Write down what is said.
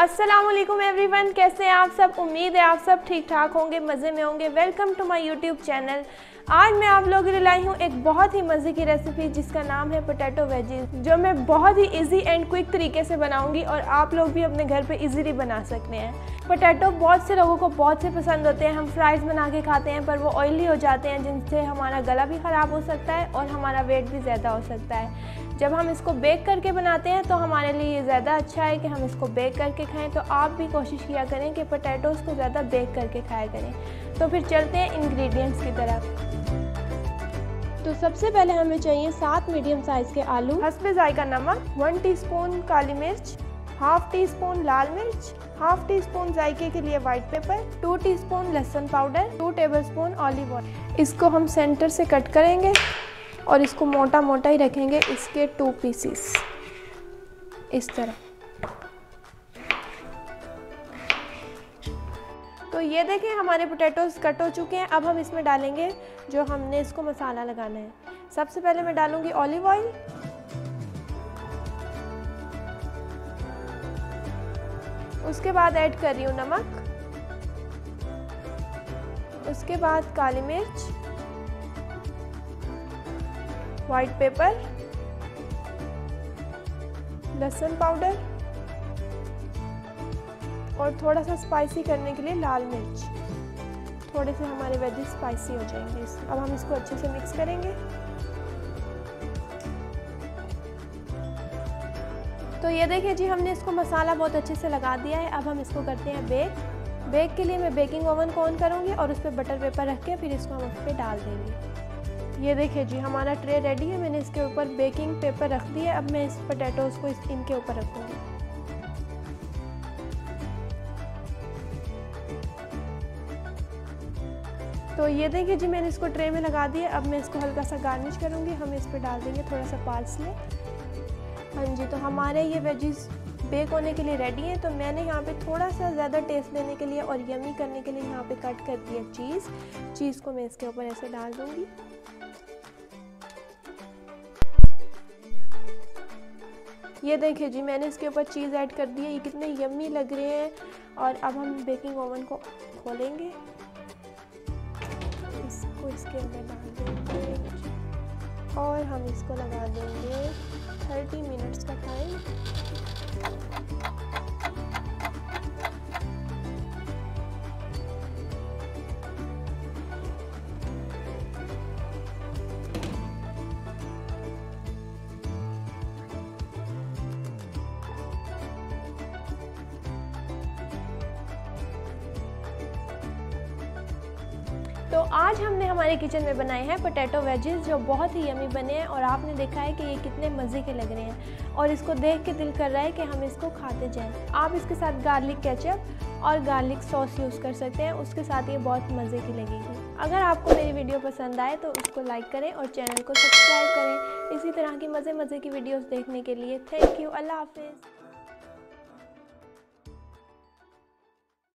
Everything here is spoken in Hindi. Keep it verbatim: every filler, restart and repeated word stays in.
अस्सलामुअलैकुम एवरीवन, कैसे हैं आप सब। उम्मीद है आप सब ठीक ठाक होंगे, मज़े में होंगे। Welcome to my YouTube channel. आज मैं आप लोगों के लिए लाई हूँ एक बहुत ही मज़े की रेसिपी जिसका नाम है पोटैटो वेजीज, जो मैं बहुत ही इजी एंड क्विक तरीके से बनाऊंगी और आप लोग भी अपने घर पे इजीली बना सकते हैं। पोटैटो बहुत से लोगों को बहुत से पसंद होते हैं। हम फ्राइज़ बना के खाते हैं पर वो ऑयली हो जाते हैं, जिनसे हमारा गला भी ख़राब हो सकता है और हमारा वेट भी ज़्यादा हो सकता है। जब हम इसको बेक करके बनाते हैं तो हमारे लिए ये ज़्यादा अच्छा है कि हम इसको बेक करके खाएं। तो आप भी कोशिश किया करें कि पोटैटोज़ को ज़्यादा बेक करके खाया करें। तो फिर चलते हैं इंग्रेडिएंट्स की तरफ। तो सबसे पहले हमें चाहिए सात मीडियम साइज़ के आलू, हस्बे जायका नमक, वन टीस्पून काली मिर्च, हाफ टी स्पून लाल मिर्च, हाफ टी स्पून जायके के लिए वाइट पेपर, टू टीस्पून लहसुन powder, two tablespoon olive oil. इसको हम सेंटर से कट करेंगे और इसको मोटा मोटा ही रखेंगे, इसके टू पीसीस इस तरह। तो ये देखें हमारे पोटैटोज़ कट हो चुके हैं। अब हम इसमें डालेंगे जो हमने इसको मसाला लगाना है। सबसे पहले मैं डालूंगी ऑलिव ऑयल, उसके बाद ऐड कर रही हूँ नमक, उसके बाद काली मिर्च, वाइट पेपर, लहसुन पाउडर और थोड़ा सा स्पाइसी करने के लिए लाल मिर्च। थोड़े से हमारे वेजिस स्पाइसी हो जाएंगे। अब हम इसको अच्छे से मिक्स करेंगे। तो ये देखिए जी, हमने इसको मसाला बहुत अच्छे से लगा दिया है। अब हम इसको करते हैं बेक। बेक के लिए मैं बेकिंग ओवन को ऑन करूँगी और उस पर बटर पेपर रख के फिर इसको हम उस पर डाल देंगे। ये देखिए जी, हमारा ट्रे रेडी है। मैंने इसके ऊपर बेकिंग पेपर रख दिया। अब मैं इस पोटैटोज़ को इस इनके ऊपर रखूँगी। तो ये देखिए जी, मैंने इसको ट्रे में लगा दिया। अब मैं इसको हल्का सा गार्निश करूँगी। हम इस पर डाल देंगे थोड़ा सा पार्सले। हाँ जी, तो हमारे ये वेजीज बेक होने के लिए रेडी हैं। तो मैंने यहाँ पे थोड़ा सा ज़्यादा टेस्ट देने के लिए और यमी करने के लिए यहाँ पे कट कर दिया चीज़। चीज़ को मैं इसके ऊपर ऐसे डाल दूँगी। ये देखिए जी, मैंने इसके ऊपर चीज़ ऐड कर दी है। ये कितने यम्मी लग रहे हैं। और अब हम बेकिंग ओवन को खोलेंगे, इसको इसके अंदर डाल देंगे और हम इसको लगा देंगे थर्टी मिनट्स का टाइम। तो आज हमने हमारे किचन में बनाए हैं पोटैटो वेजीज, जो बहुत ही यमी बने हैं और आपने देखा है कि ये कितने मज़े के लग रहे हैं और इसको देख के दिल कर रहा है कि हम इसको खाते जाएं। आप इसके साथ गार्लिक केचप और गार्लिक सॉस यूज़ कर सकते हैं, उसके साथ ये बहुत मज़े की लगेगी। अगर आपको मेरी वीडियो पसंद आए तो उसको लाइक करें और चैनल को सब्सक्राइब करें इसी तरह की मज़े मज़े की वीडियोज़ देखने के लिए। Thank you. अल्लाह हाफिज़।